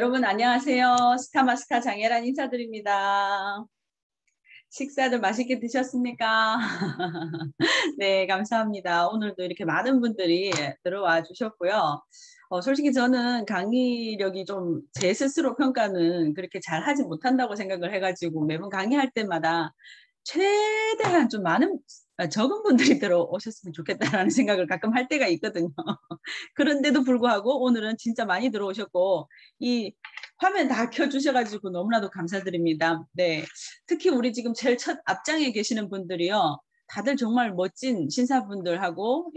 여러분 안녕하세요. 스타마스타 장혜란 인사드립니다. 식사들 맛있게 드셨습니까? 네, 감사합니다. 오늘도 이렇게 많은 분들이 들어와 주셨고요. 솔직히 저는 강의력이 좀 제 스스로 평가는 그렇게 잘 하지 못한다고 생각을 해가지고 매번 강의할 때마다 최대한 좀 적은 분들이 들어오셨으면 좋겠다라는 생각을 가끔 할 때가 있거든요. 그런데도 불구하고 오늘은 진짜 많이 들어오셨고 이 화면 다 켜주셔가지고 너무나도 감사드립니다. 네, 특히 우리 지금 제일 첫 앞장에 계시는 분들이요. 다들 정말 멋진 신사분들하고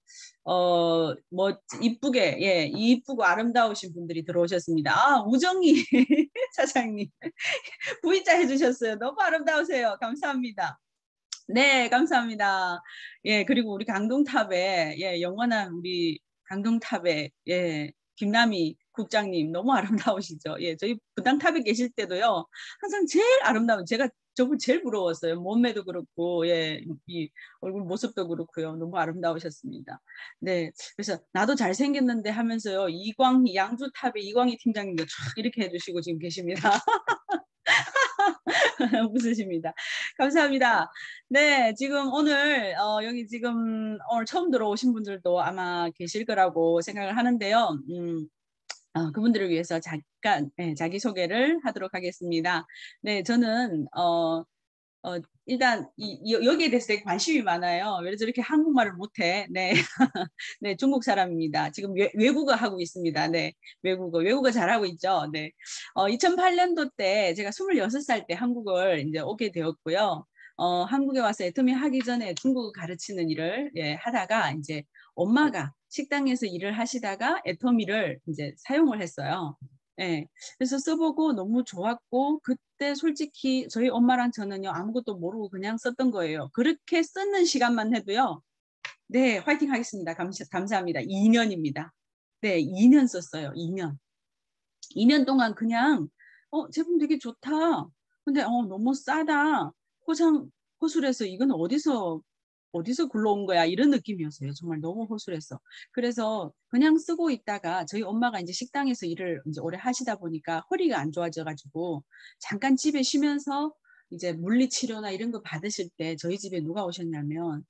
이쁘게 이쁘고 아름다우신 분들이 들어오셨습니다. 아, 우정희 사장님 V자 해주셨어요. 너무 아름다우세요. 감사합니다. 네, 감사합니다. 예, 그리고 우리 강동탑에 영원한 우리 강동탑에 김남희 국장님 너무 아름다우시죠. 예, 저희 부당탑에 계실 때도요. 항상 제일 아름다운 제가 저분 제일 부러웠어요. 몸매도 그렇고 이 얼굴 모습도 그렇고요. 너무 아름다우셨습니다. 네, 그래서 나도 잘생겼는데 하면서요. 양주탑의 이광희 팀장님도 촥 이렇게 해주시고 지금 계십니다. 웃으십니다. 감사합니다. 네, 지금 오늘 여기 지금 오늘 처음 들어오신 분들도 아마 계실 거라고 생각을 하는데요. 그분들을 위해서 잠깐 자기소개를 하도록 하겠습니다. 네, 저는 일단 여기에 대해서 되게 관심이 많아요. 왜 저렇게 한국말을 못해? 네, 네, 중국 사람입니다. 지금 외국어 하고 있습니다. 네, 외국어 잘하고 있죠. 네, 2008년도 때 제가 26살 때 한국을 이제 오게 되었고요. 한국에 와서 애터미 하기 전에 중국어 가르치는 일을 하다가 이제 엄마가 식당에서 일을 하시다가 애터미를 이제 사용을 했어요. 네, 그래서 써보고 너무 좋았고 그때 솔직히 저희 엄마랑 저는요 아무것도 모르고 그냥 썼던 거예요. 그렇게 쓰는 시간만 해도요. 네, 화이팅 하겠습니다. 감사합니다. 2년입니다. 네, 2년 썼어요. 2년. 2년 동안 그냥 제품 되게 좋다. 근데 너무 싸다. 호술해서 이건 어디서 굴러온 거야 이런 느낌이었어요. 정말 너무 허술했어. 그래서 그냥 쓰고 있다가 저희 엄마가 이제 식당에서 일을 이제 오래 하시다 보니까 허리가 안 좋아져가지고 잠깐 집에 쉬면서 이제 물리치료나 이런 거 받으실 때 저희 집에 누가 오셨냐면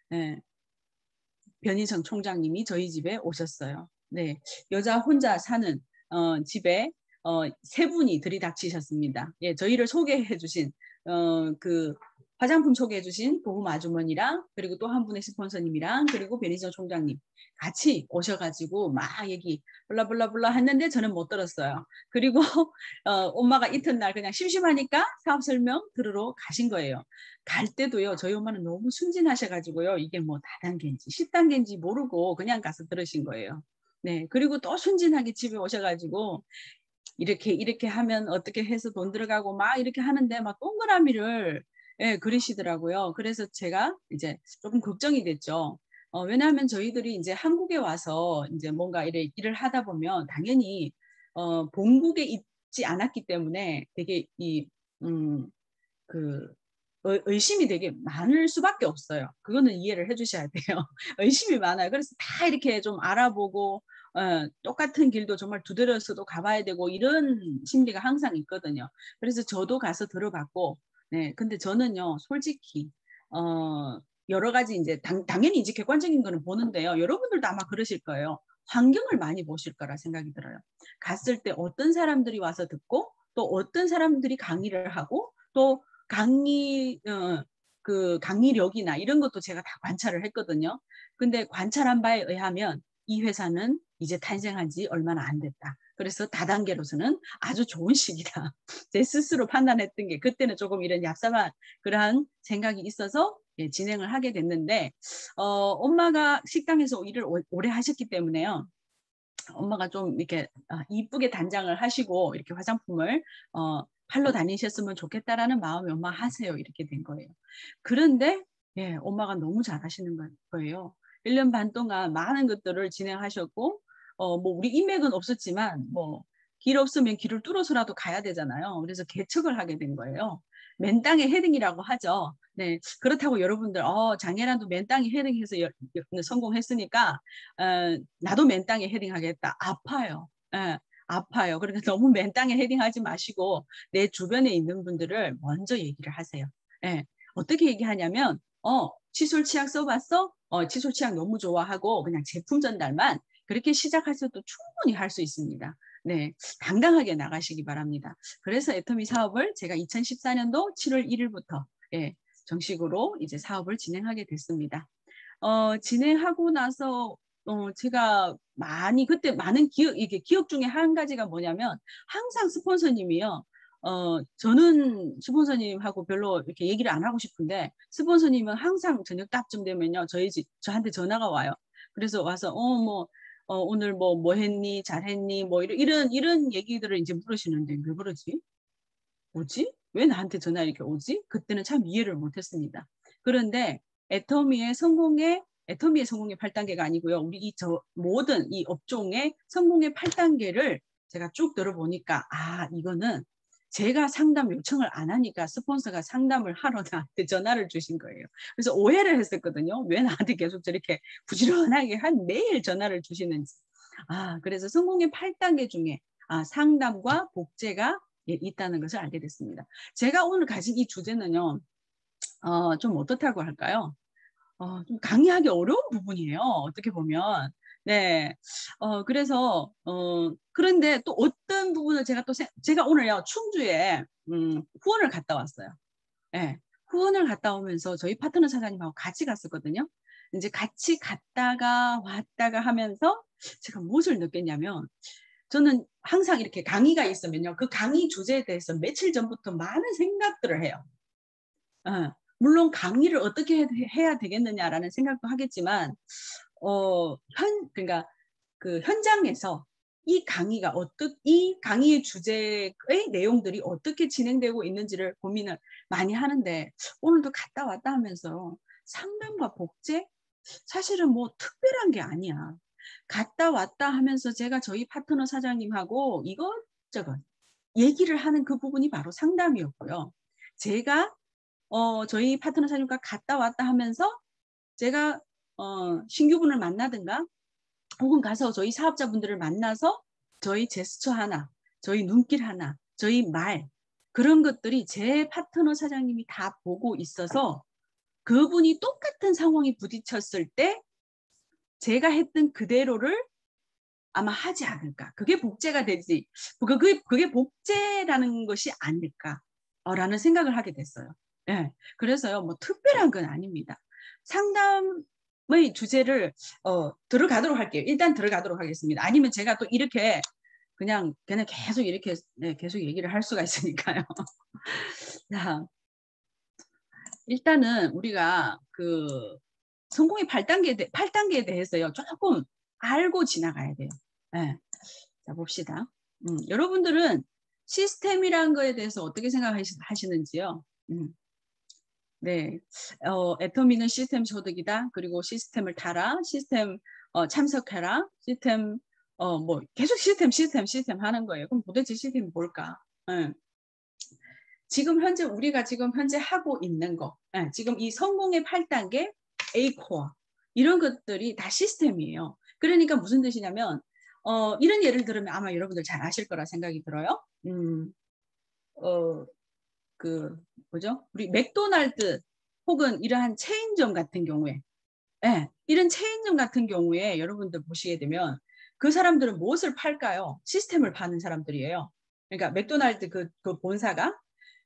변희정 총장님이 저희 집에 오셨어요. 네, 여자 혼자 사는 집에 세 분이 들이닥치셨습니다. 예, 저희를 소개해 주신 그 화장품 소개해 주신 보험 아주머니랑 그리고 또 한 분의 스폰서님이랑 그리고 변희정 총장님 같이 오셔가지고 막 얘기 블라블라블라 했는데 저는 못 들었어요. 그리고 엄마가 이튿날 그냥 심심하니까 사업 설명 들으러 가신 거예요. 갈 때도요. 저희 엄마는 너무 순진하셔가지고요. 이게 뭐 다단계인지 10단계인지 모르고 그냥 가서 들으신 거예요. 네, 그리고 또 순진하게 집에 오셔가지고 이렇게 하면 어떻게 해서 돈 들어가고 막 이렇게 하는데 막 동그라미를 그리시더라고요. 그래서 제가 이제 조금 걱정이 됐죠. 왜냐하면 저희들이 이제 한국에 와서 이제 뭔가 일을 하다 보면 당연히 본국에 있지 않았기 때문에 되게 그 의심이 되게 많을 수밖에 없어요. 그거는 이해를 해주셔야 돼요. 의심이 많아요. 그래서 다 이렇게 좀 알아보고 똑같은 길도 정말 두드려서도 가봐야 되고 이런 심리가 항상 있거든요. 그래서 저도 가서 들어봤고, 네, 근데 저는요, 솔직히 여러 가지 이제 당연히 이제 객관적인 거는 보는데요. 여러분들도 아마 그러실 거예요. 환경을 많이 보실 거라 생각이 들어요. 갔을 때 어떤 사람들이 와서 듣고 또 어떤 사람들이 강의를 하고 또 그 강의력이나 이런 것도 제가 다 관찰을 했거든요. 근데 관찰한 바에 의하면 이 회사는 이제 탄생한 지 얼마나 안 됐다. 그래서 다단계로서는 아주 좋은 시기다. 제 스스로 판단했던 게 그때는 조금 이런 얍삽한 그러한 생각이 있어서 진행을 하게 됐는데 엄마가 식당에서 일을 오래 하셨기 때문에요. 엄마가 좀 이렇게 이쁘게 단장을 하시고 이렇게 화장품을 팔러 다니셨으면 좋겠다라는 마음이 엄마 하세요. 이렇게 된 거예요. 그런데 엄마가 너무 잘하시는 거예요. 1년 반 동안 많은 것들을 진행하셨고 뭐 우리 인맥은 없었지만 뭐 길 없으면 길을 뚫어서라도 가야 되잖아요. 그래서 개척을 하게 된 거예요. 맨 땅에 헤딩이라고 하죠. 네, 그렇다고 여러분들 장애란도 맨 땅에 헤딩해서 성공했으니까 나도 맨 땅에 헤딩하겠다. 아파요. 예, 아파요. 그러니까 너무 맨 땅에 헤딩하지 마시고 내 주변에 있는 분들을 먼저 얘기를 하세요. 예. 어떻게 얘기하냐면 칫솔 치약 써봤어? 칫솔 치약 너무 좋아하고 그냥 제품 전달만 그렇게 시작하셔도 충분히 할 수 있습니다. 네, 당당하게 나가시기 바랍니다. 그래서 애터미 사업을 제가 2014년도 7월 1일부터 예, 정식으로 이제 사업을 진행하게 됐습니다. 진행하고 나서 제가 많이 그때 많은 이게 기억 중에 한 가지가 뭐냐면 항상 스폰서님이요. 저는 스폰서님하고 별로 이렇게 얘기를 안 하고 싶은데 스폰서님은 항상 저녁 딱쯤 되면요 저한테 전화가 와요. 그래서 와서 오늘 뭐 했니 잘했니 뭐 이런 얘기들을 이제 물으시는데 왜 그러지? 뭐지? 왜 나한테 전화 이렇게 오지? 그때는 참 이해를 못했습니다. 그런데 애터미의 성공의 8단계가 아니고요. 우리 모든 이 업종의 성공의 8단계를 제가 쭉 들어보니까 이거는 제가 상담 요청을 안 하니까 스폰서가 상담을 하러 나한테 전화를 주신 거예요. 그래서 오해를 했었거든요. 왜 나한테 계속 저렇게 부지런하게 한 매일 전화를 주시는지. 그래서 성공의 8단계 중에 상담과 복제가 있다는 것을 알게 됐습니다. 제가 오늘 가진 이 주제는요. 좀 어떻다고 할까요? 좀 강의하기 어려운 부분이에요. 어떻게 보면. 네. 그래서, 그런데 또 어떤 부분을 제가 오늘요, 충주에, 후원을 갔다 왔어요. 네. 후원을 갔다 오면서 저희 파트너 사장님하고 같이 갔었거든요. 이제 같이 갔다가 왔다가 하면서 제가 무엇을 느꼈냐면, 저는 항상 이렇게 강의가 있으면요, 그 강의 주제에 대해서 며칠 전부터 많은 생각들을 해요. 물론 강의를 어떻게 해야 되겠느냐라는 생각도 하겠지만, 그러니까 그 현장에서 이 강의의 주제의 내용들이 어떻게 진행되고 있는지를 고민을 많이 하는데, 오늘도 갔다 왔다 하면서 상담과 복제? 사실은 뭐 특별한 게 아니야. 갔다 왔다 하면서 제가 저희 파트너 사장님하고 이것저것 얘기를 하는 그 부분이 바로 상담이었고요. 제가 저희 파트너 사장님과 갔다 왔다 하면서 제가 신규분을 만나든가 혹은 가서 저희 사업자분들을 만나서 저희 제스처 하나, 저희 눈길 하나, 저희 말 그런 것들이 제 파트너 사장님이 다 보고 있어서 그분이 똑같은 상황이 부딪혔을 때 제가 했던 그대로를 아마 하지 않을까. 그게 복제가 되지. 그게 복제라는 것이 아닐까라는 생각을 하게 됐어요. 네. 그래서요, 뭐 특별한 건 아닙니다. 상담의 주제를 들어가도록 할게요. 일단 들어가도록 하겠습니다. 아니면 제가 또 이렇게 그냥 계속 이렇게 계속 얘기를 할 수가 있으니까요. 자, 일단은 우리가 그 성공의 8단계에 대해서요. 조금 알고 지나가야 돼요. 네. 자, 봅시다. 여러분들은 시스템이라는 거에 대해서 어떻게 생각하시는지요? 네. 애터미는 시스템 소득이다. 그리고 시스템을 타라. 시스템 참석해라. 시스템 뭐 계속 시스템 하는 거예요. 그럼 도대체 시스템이 뭘까? 네. 우리가 지금 현재 하고 있는 거, 지금 이 성공의 8단계, A코어 이런 것들이 다 시스템이에요. 그러니까 무슨 뜻이냐면 이런 예를 들으면 아마 여러분들 잘 아실 거라 생각이 들어요. 뭐죠? 우리 맥도날드 혹은 이러한 체인점 같은 경우에, 이런 체인점 같은 경우에 여러분들 보시게 되면 그 사람들은 무엇을 팔까요? 시스템을 파는 사람들이에요. 그러니까 맥도날드 그 본사가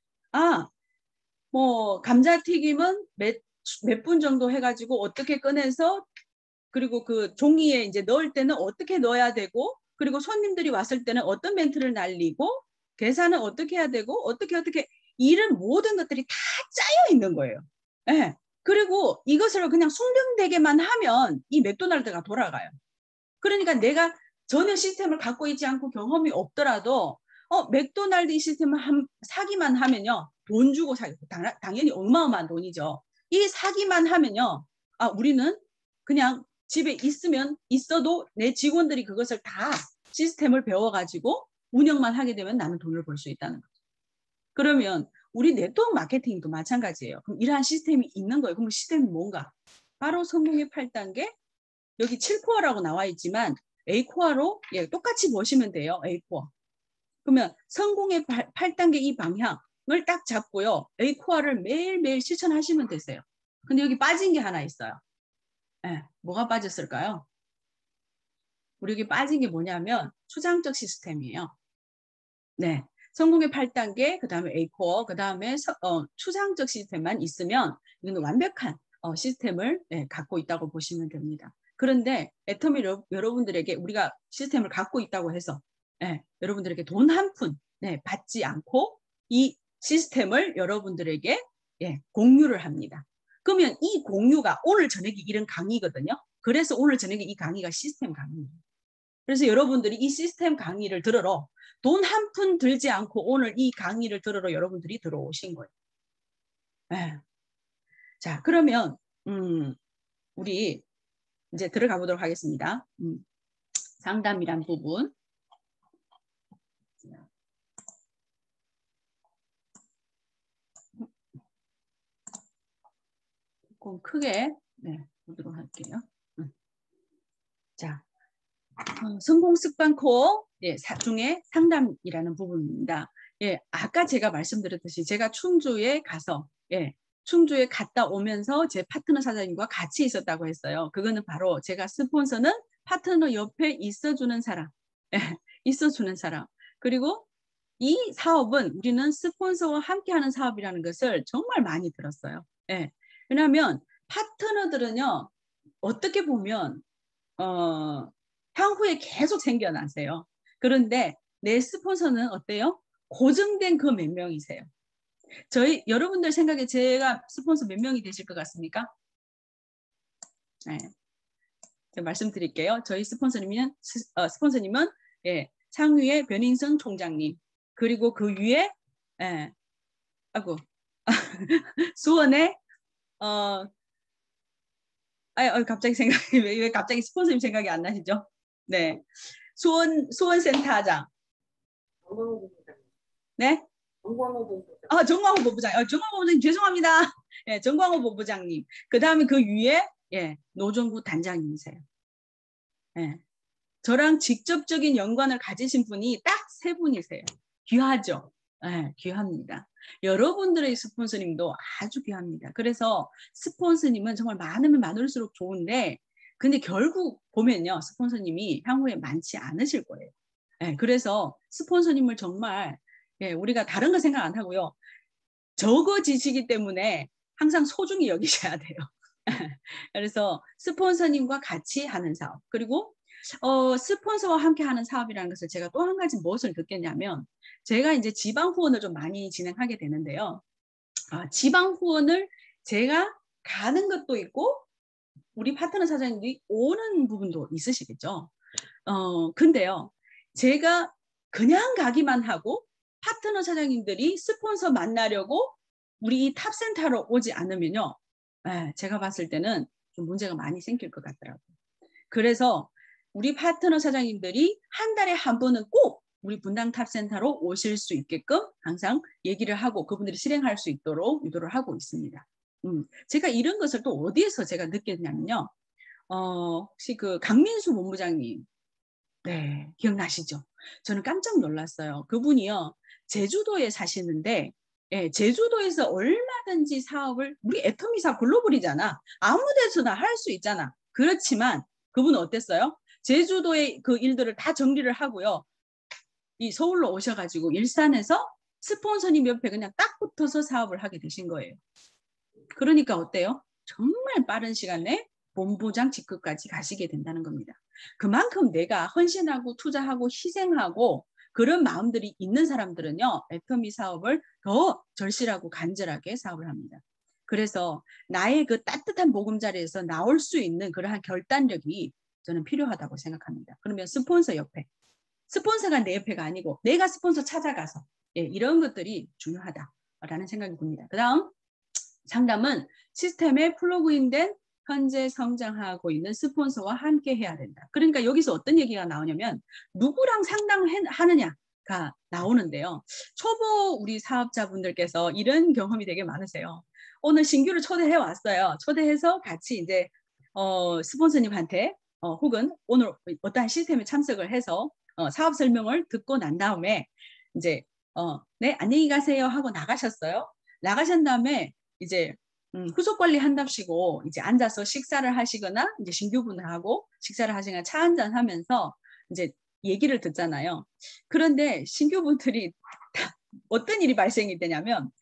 뭐 감자튀김은 몇 분 정도 해가지고 어떻게 꺼내서 그리고 그 종이에 이제 넣을 때는 어떻게 넣어야 되고 그리고 손님들이 왔을 때는 어떤 멘트를 날리고 계산은 어떻게 해야 되고 어떻게 이런 모든 것들이 다 짜여 있는 거예요. 네. 그리고 이것을 그냥 숭늉되게만 하면 이 맥도날드가 돌아가요. 그러니까 내가 전혀 시스템을 갖고 있지 않고 경험이 없더라도 맥도날드 이 시스템을 사기만 하면요. 돈 주고 당연히 어마어마한 돈이죠. 이 사기만 하면요. 우리는 그냥 집에 있어도 내 직원들이 그것을 다 시스템을 배워가지고 운영만 하게 되면 나는 돈을 벌 수 있다는 거죠. 그러면 우리 네트워크 마케팅도 마찬가지예요. 그럼 이러한 시스템이 있는 거예요. 그럼 시스템이 뭔가? 바로 성공의 8단계 여기 7코어라고 나와 있지만 A코어로 예, 똑같이 보시면 돼요. A코어. 그러면 성공의 8단계 이 방향을 딱 잡고요. A코어를 매일매일 실천하시면 되세요. 근데 여기 빠진 게 하나 있어요. 예, 뭐가 빠졌을까요? 우리 여기 빠진 게 뭐냐면 추상적 시스템이에요. 네, 성공의 8단계, 그 다음에 A코어, 그 다음에 추상적 시스템만 있으면 이건 완벽한 시스템을 갖고 있다고 보시면 됩니다. 그런데 애터미 여러분들에게 우리가 시스템을 갖고 있다고 해서 여러분들에게 돈 한 푼 받지 않고 이 시스템을 여러분들에게 공유를 합니다. 그러면 이 공유가 오늘 저녁에 이런 강의거든요. 그래서 오늘 저녁에 이 강의가 시스템 강의입니다. 그래서 여러분들이 이 시스템 강의를 들으러 돈 한 푼 들지 않고 오늘 이 강의를 들으러 여러분들이 들어오신 거예요. 네. 자, 그러면 우리 이제 들어가 보도록 하겠습니다. 상담이란 부분. 조금 크게 보도록 할게요. 자, 성공 습관 코어 중에 상담이라는 부분입니다. 아까 제가 말씀드렸듯이 제가 충주에 가서 충주에 갔다 오면서 제 파트너 사장님과 같이 있었다고 했어요. 그거는 바로 제가 스폰서는 파트너 옆에 있어주는 사람, 있어주는 사람. 그리고 이 사업은 우리는 스폰서와 함께하는 사업이라는 것을 정말 많이 들었어요. 왜냐하면 파트너들은요, 어떻게 보면 향후에 계속 생겨나세요. 그런데 내 스폰서는 어때요? 고정된 그 몇 명이세요. 여러분들 생각에 제가 스폰서 몇 명이 되실 것 같습니까? 네. 제가 말씀드릴게요. 저희 스폰서님은 상위의 변인성 총장님, 그리고 그 위에 수원의 갑자기 생각이 왜 갑자기 스폰서님 생각이 안 나시죠? 네, 수원센터장. 네? 정광호 본부장. 정광호 본부장님 죄송합니다. 정광호 본부장님. 그 다음에 그 위에 노정구 단장님이세요. 저랑 직접적인 연관을 가지신 분이 딱 3분이세요. 귀하죠? 귀합니다. 여러분들의 스폰서님도 아주 귀합니다. 그래서 스폰서님은 정말 많으면 많을수록 좋은데 근데 결국 보면요. 스폰서님이 향후에 많지 않으실 거예요. 그래서 스폰서님을 정말 우리가 다른 거 생각 안 하고요. 적어지시기 때문에 항상 소중히 여기셔야 돼요. 그래서 스폰서님과 같이 하는 사업. 그리고 스폰서와 함께 하는 사업이라는 것을 제가 또 한 가지 무엇을 느꼈냐면 제가 이제 지방 후원을 좀 많이 진행하게 되는데요. 지방 후원을 제가 가는 것도 있고 우리 파트너 사장님들이 오는 부분도 있으시겠죠. 근데요. 제가 그냥 가기만 하고 파트너 사장님들이 스폰서 만나려고 우리 이 탑센터로 오지 않으면요. 제가 봤을 때는 좀 문제가 많이 생길 것 같더라고요. 그래서 우리 파트너 사장님들이 한 달에 한 번은 꼭 우리 분당 탑센터로 오실 수 있게끔 항상 얘기를 하고 그분들이 실행할 수 있도록 유도를 하고 있습니다. 제가 이런 것을 또 어디에서 제가 느꼈냐면요. 혹시 그 강민수 본부장님 네, 기억나시죠? 저는 깜짝 놀랐어요. 그분이요. 제주도에 사시는데 제주도에서 얼마든지 사업을 우리 애터미사 글로벌이잖아. 아무 데서나 할 수 있잖아. 그렇지만 그분은 어땠어요? 제주도의 그 일들을 다 정리를 하고요. 이 서울로 오셔가지고 일산에서 스폰서님 옆에 그냥 딱 붙어서 사업을 하게 되신 거예요. 그러니까 어때요? 정말 빠른 시간 내에 본부장 직급까지 가시게 된다는 겁니다. 그만큼 내가 헌신하고 투자하고 희생하고 그런 마음들이 있는 사람들은요. 애터미 사업을 더 절실하고 간절하게 사업을 합니다. 그래서 나의 그 따뜻한 보금자리에서 나올 수 있는 그러한 결단력이 저는 필요하다고 생각합니다. 그러면 스폰서 옆에 스폰서가 내 옆에가 아니고 내가 스폰서 찾아가서 이런 것들이 중요하다라는 생각이 듭니다. 그 다음 상담은 시스템에 플러그인된 현재 성장하고 있는 스폰서와 함께 해야 된다. 그러니까 여기서 어떤 얘기가 나오냐면 누구랑 상담하느냐가 나오는데요. 초보 우리 사업자분들께서 이런 경험이 되게 많으세요. 오늘 신규를 초대해 왔어요. 초대해서 같이 이제 스폰서님한테 혹은 오늘 어떠한 시스템에 참석을 해서 사업 설명을 듣고 난 다음에 이제 네, 안녕히 가세요 하고 나가셨어요. 나가신 다음에 이제 후속 관리 한답시고 이제 앉아서 식사를 하시거나 이제 신규분하고 식사를 하시거나 차 한잔 하면서 이제 얘기를 듣잖아요. 그런데 신규분들이 어떤 일이 발생이 되냐면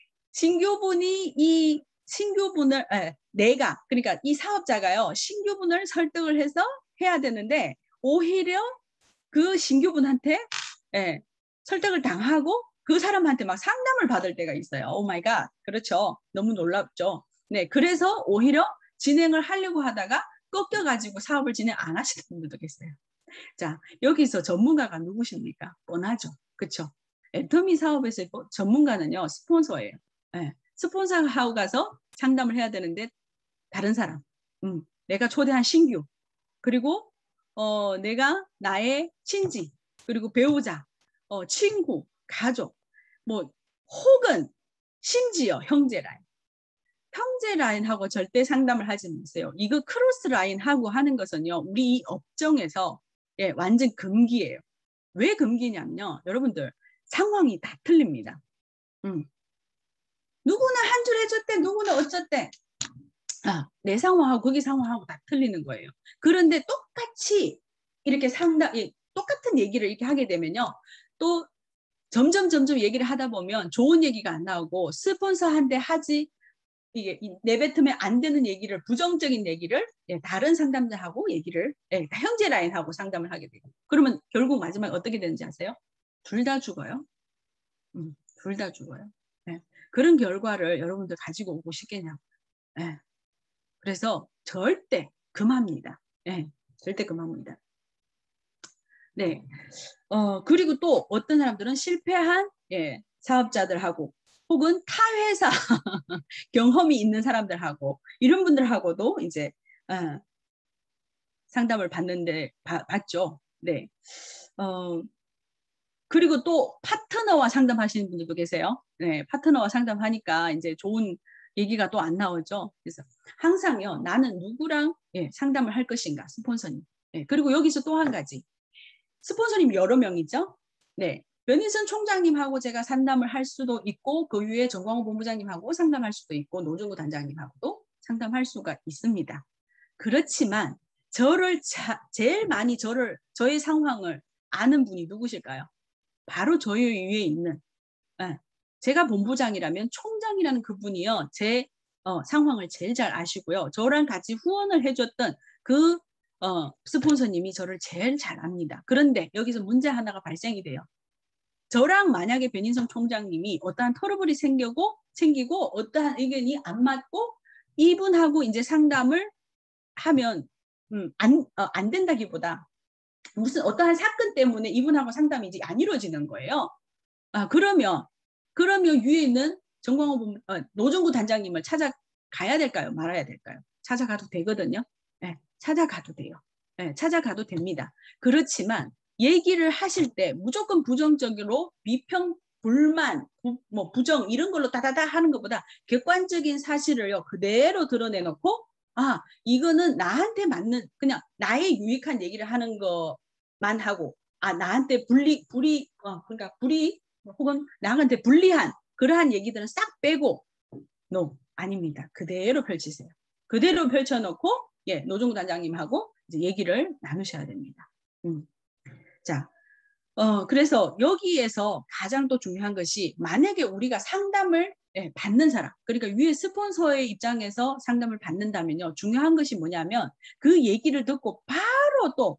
내가 그러니까 이 사업자가요 신규분을 설득을 해서 해야 되는데 오히려 그 신규분한테 설득을 당하고 그 사람한테 막 상담을 받을 때가 있어요. 오 마이 갓. 그렇죠. 너무 놀랍죠. 네, 그래서 오히려 진행을 하려고 하다가 꺾여가지고 사업을 진행 안 하시는 분들도 계세요. 자, 여기서 전문가가 누구십니까? 뻔하죠. 그렇죠. 애터미 사업에서 전문가는요 스폰서예요. 네, 스폰서하고 가서 상담을 해야 되는데 다른 사람, 내가 초대한 신규, 그리고 내가 나의 친지, 그리고 배우자, 친구, 가족, 뭐 혹은 심지어 형제 라인. 형제 라인하고 절대 상담을 하지 마세요. 이거 크로스 라인하고 하는 것은요. 우리 이 업종에서 완전 금기예요. 왜 금기냐면요. 여러분들 상황이 다 틀립니다. 누구는 한 줄 해줬대. 누구는 어쩌대. 내 상황하고 거기 상황하고 다 틀리는 거예요. 그런데 똑같이 이렇게 똑같은 얘기를 이렇게 하게 되면요. 또 점점 얘기를 하다 보면 좋은 얘기가 안 나오고 스폰서한테 이게 내뱉으면 안 되는 얘기를 부정적인 얘기를 다른 상담자하고 얘기를 형제 라인하고 상담을 하게 돼요. 그러면 결국 마지막에 어떻게 되는지 아세요? 둘 다 죽어요. 둘 다 죽어요. 그런 결과를 여러분들 가지고 오고 싶겠냐고. 그래서 절대 금합니다. 절대 금합니다. 네. 그리고 또 어떤 사람들은 실패한 사업자들하고 혹은 타 회사 경험이 있는 사람들하고 이런 분들하고도 이제 상담을 받죠. 네. 그리고 또 파트너와 상담하시는 분들도 계세요. 네, 파트너와 상담하니까 이제 좋은 얘기가 또 안 나오죠. 그래서 항상요, 나는 누구랑 상담을 할 것인가, 스폰서님. 그리고 여기서 또 한 가지. 스폰서님 여러 명이죠. 네. 변인선 총장님하고 제가 상담을 할 수도 있고 그 위에 정광호 본부장님하고 상담할 수도 있고 노정구 단장님하고도 상담할 수가 있습니다. 그렇지만 제일 많이 저의 상황을 아는 분이 누구실까요? 바로 저희 위에 있는 제가 본부장이라면 총장이라는 그분이요. 제 상황을 제일 잘 아시고요. 저랑 같이 후원을 해줬던 그 스폰서님이 저를 제일 잘 압니다. 그런데 여기서 문제 하나가 발생이 돼요. 저랑 만약에 변인성 총장님이 어떠한 트러블이 생기고 어떠한 의견이 안 맞고 이분하고 이제 상담을 하면 안 된다기보다 무슨 어떠한 사건 때문에 이분하고 상담이 이제 안 이루어지는 거예요. 그러면 위에 있는 정광호 노정구 단장님을 찾아가야 될까요? 말아야 될까요? 찾아가도 되거든요. 네, 찾아가도 돼요. 네, 찾아가도 됩니다. 그렇지만 얘기를 하실 때 무조건 부정적으로 비평, 불만, 부정 이런 걸로 다다다 하는 것보다 객관적인 사실을요 그대로 드러내놓고 이거는 나한테 맞는 그냥 나의 유익한 얘기를 하는 것만 하고 나한테 그러니까 불이 혹은 나한테 불리한 그러한 얘기들은 싹 빼고 아닙니다. 그대로 펼치세요. 그대로 펼쳐놓고 노정구 단장님하고 이제 얘기를 나누셔야 됩니다. 자, 그래서 여기에서 가장 또 중요한 것이 만약에 우리가 상담을 받는 사람, 그러니까 위에 스폰서의 입장에서 상담을 받는다면요. 중요한 것이 뭐냐면 그 얘기를 듣고 바로 또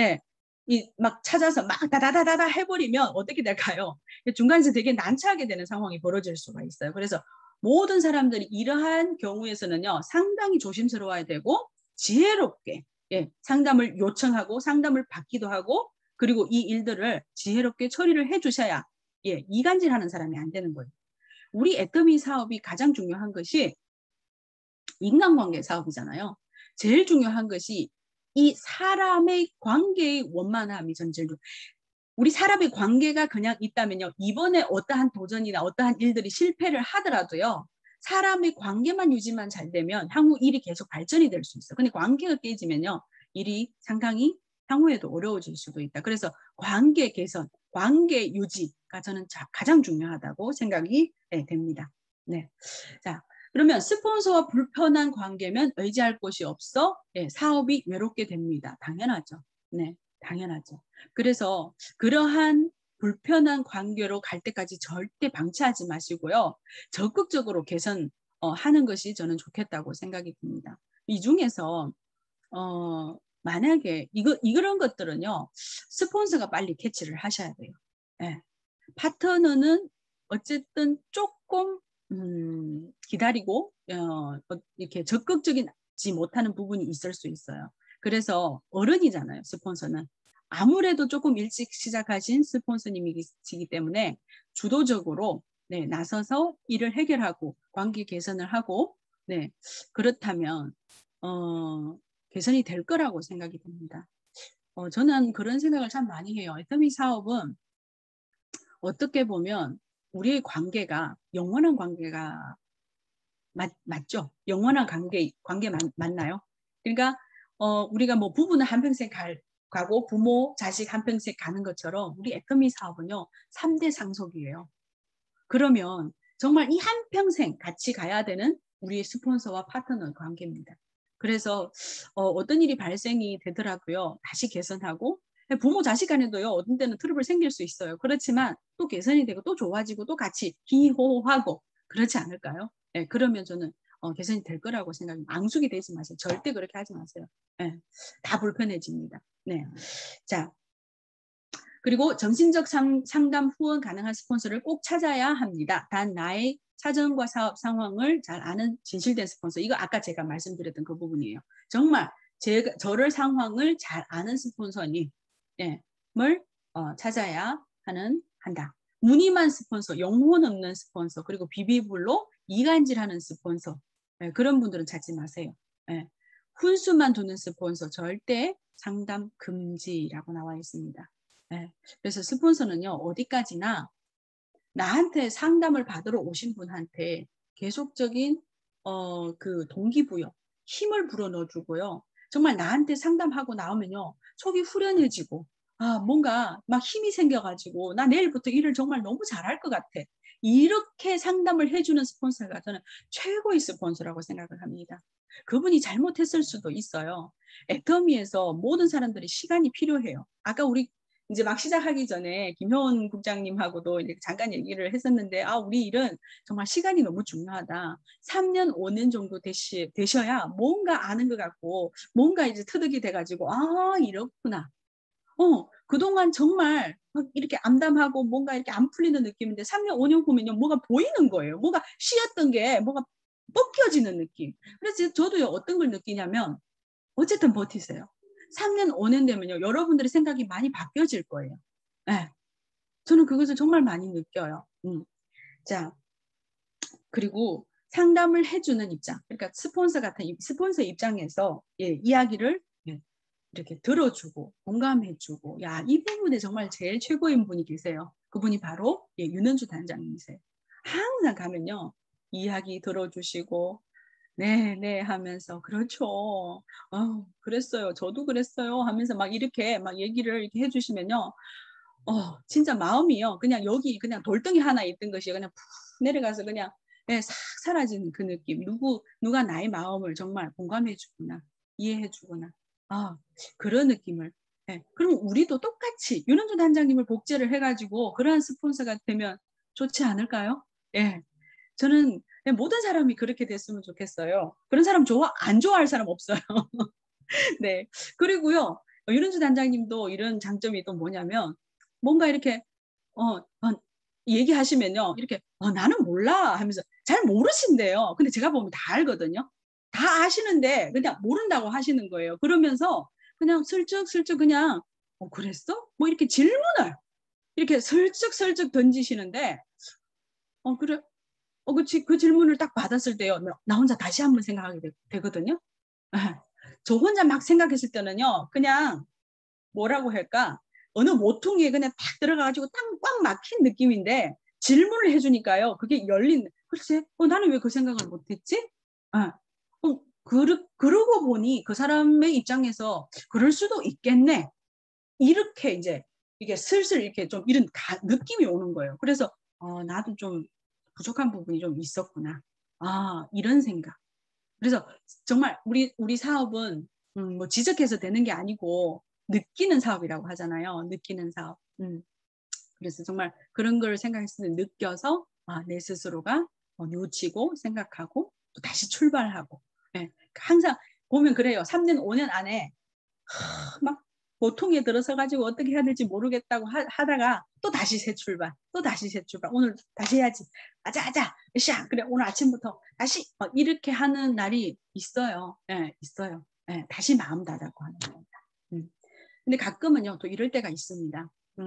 막 찾아서 막 다다다다다 해버리면 어떻게 될까요? 중간에서 되게 난처하게 되는 상황이 벌어질 수가 있어요. 그래서 모든 사람들이 이러한 경우에서는요. 상당히 조심스러워야 되고 지혜롭게 상담을 요청하고 상담을 받기도 하고 그리고 이 일들을 지혜롭게 처리를 해주셔야 이간질하는 사람이 안 되는 거예요. 우리 애터미 사업이 가장 중요한 것이 인간관계 사업이잖아요. 제일 중요한 것이 이 사람의 관계의 원만함이 제일 우리 사람의 관계가 그냥 있다면요. 이번에 어떠한 도전이나 어떠한 일들이 실패를 하더라도요. 사람의 관계만 유지만 잘 되면 향후 일이 계속 발전이 될 수 있어요. 근데 관계가 깨지면요. 일이 상당히 향후에도 어려워질 수도 있다. 그래서 관계 개선, 관계 유지가 저는 가장 중요하다고 생각이 됩니다. 네. 자, 그러면 스폰서와 불편한 관계면 의지할 곳이 없어 사업이 외롭게 됩니다. 당연하죠. 네, 당연하죠. 그래서 그러한 불편한 관계로 갈 때까지 절대 방치하지 마시고요. 적극적으로 개선하는 것이 저는 좋겠다고 생각이 듭니다. 이 중에서 만약에 이런 것들은요, 스폰서가 빨리 캐치를 하셔야 돼요. 네. 파트너는 어쨌든 조금 기다리고 이렇게 적극적이지 못하는 부분이 있을 수 있어요. 그래서 어른이잖아요, 스폰서는. 아무래도 조금 일찍 시작하신 스폰서님이시기 때문에 주도적으로 나서서 일을 해결하고 관계 개선을 하고 그렇다면 개선이 될 거라고 생각이 듭니다. 저는 그런 생각을 참 많이 해요. 애터미 사업은 어떻게 보면 우리의 관계가 영원한 관계가 맞죠? 영원한 관계 맞나요? 그러니까 우리가 뭐 부부는 한평생 가고 부모, 자식 한평생 가는 것처럼 우리 애터미 사업은요. 3대 상속이에요. 그러면 정말 이 한평생 같이 가야 되는 우리의 스폰서와 파트너 관계입니다. 그래서 어떤 일이 발생이 되더라고요. 다시 개선하고 부모 자식 간에도요. 어떤 때는 트러블 생길 수 있어요. 그렇지만 또 개선이 되고 또 좋아지고 또 같이 희호하고 그렇지 않을까요? 네, 그러면 저는 개선이 될 거라고 생각합니다. 앙숙이 되지 마세요. 절대 그렇게 하지 마세요. 네, 다 불편해집니다. 네, 자. 그리고 정신적 상담 후원 가능한 스폰서를 꼭 찾아야 합니다. 단 나의 사정과 사업 상황을 잘 아는 진실된 스폰서. 이거 아까 제가 말씀드렸던 그 부분이에요. 정말 저를 상황을 잘 아는 스폰서님을 찾아야 한다. 무늬만 스폰서, 영혼 없는 스폰서, 그리고 비비블로 이간질하는 스폰서. 그런 분들은 찾지 마세요. 훈수만 두는 스폰서 절대 상담 금지라고 나와 있습니다. 그래서 스폰서는요, 어디까지나 나한테 상담을 받으러 오신 분한테 계속적인 그 동기부여, 힘을 불어넣어주고요. 정말 나한테 상담하고 나오면요, 속이 후련해지고, 뭔가 막 힘이 생겨가지고, 나 내일부터 일을 정말 너무 잘할 것 같아. 이렇게 상담을 해주는 스폰서가 저는 최고의 스폰서라고 생각을 합니다. 그분이 잘못했을 수도 있어요. 애터미에서 모든 사람들이 시간이 필요해요. 아까 우리 이제 막 시작하기 전에 김효원 국장님하고도 이렇게 잠깐 얘기를 했었는데, 우리 일은 정말 시간이 너무 중요하다. 3년, 5년 정도 되셔야 뭔가 아는 것 같고, 뭔가 이제 터득이 돼가지고, 이렇구나. 그동안 정말 막 이렇게 암담하고 뭔가 이렇게 안 풀리는 느낌인데 3년, 5년 후면요, 뭐가 보이는 거예요. 뭐가 쉬었던 게 뭐가 벗겨지는 느낌. 그래서 저도요, 어떤 걸 느끼냐면, 어쨌든 버티세요. 3년, 5년 되면요, 여러분들의 생각이 많이 바뀌어질 거예요. 네. 저는 그것을 정말 많이 느껴요. 자, 그리고 상담을 해주는 입장. 그러니까 스폰서 입장에서 이야기를 이렇게 들어주고 공감해주고, 이 부분에 정말 제일 최고인 분이 계세요. 그분이 바로 윤은주 단장님이세요. 항상 가면요, 이야기 들어주시고, 네 하면서 그렇죠. 그랬어요. 저도 그랬어요. 하면서 막 이렇게 막 얘기를 이렇게 해주시면요. 진짜 마음이요. 그냥 여기 그냥 돌덩이 하나 있던 것이 그냥 푹 내려가서 그냥 싹 사라지는 그 느낌. 누가 나의 마음을 정말 공감해주구나, 이해해주구나. 그런 느낌을. 그럼 우리도 똑같이 윤은주 단장님을 복제를 해가지고 그러한 스폰서가 되면 좋지 않을까요? 저는 모든 사람이 그렇게 됐으면 좋겠어요. 그런 사람 안 좋아할 사람 없어요. 네. 그리고요, 윤은주 단장님도 이런 장점이 또 뭐냐면, 뭔가 이렇게, 얘기하시면요, 이렇게, 나는 몰라 하면서 잘 모르신대요. 근데 제가 보면 다 알거든요. 다 아시는데 그냥 모른다고 하시는 거예요. 그러면서 그냥 슬쩍슬쩍 그냥, 그랬어? 뭐 이렇게 질문을 이렇게 슬쩍슬쩍 던지시는데, 그래. 그 질문을 딱 받았을 때요, 나 혼자 다시 한번 생각하게 되거든요. 저 혼자 막 생각했을 때는요, 그냥 뭐라고 할까, 어느 모퉁이에 그냥 딱 들어가가지고 꽉 막힌 느낌인데, 질문을 해주니까요, 그게 열린, 글쎄, 나는 왜 그 생각을 못했지? 그러고 보니 그 사람의 입장에서 그럴 수도 있겠네. 이렇게 이제 이게 슬슬 이렇게 좀 이런 느낌이 오는 거예요. 그래서 나도 좀 부족한 부분이 좀 있었구나. 이런 생각. 그래서 정말 우리 사업은 뭐 지적해서 되는 게 아니고 느끼는 사업이라고 하잖아요. 느끼는 사업. 그래서 정말 그런 걸 생각했을 때 느껴서 내 스스로가 뉘우치고 생각하고 또 다시 출발하고. 예, 항상 보면 그래요. 3년, 5년 안에 막 보통에 들어서 가지고 어떻게 해야 될지 모르겠다고 하다가 또 다시 새 출발, 또 다시 새 출발. 오늘 다시 해야지. 아자, 으쌰. 그래, 오늘 아침부터 다시 이렇게 하는 날이 있어요. 예, 있어요. 예, 다시 마음 다잡고 하는 겁니다. 근데 가끔은요, 또 이럴 때가 있습니다.